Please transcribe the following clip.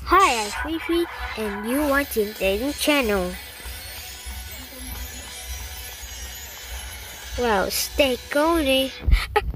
Hi, I'm Leafy and you watching Dating Channel. Well, stay golden.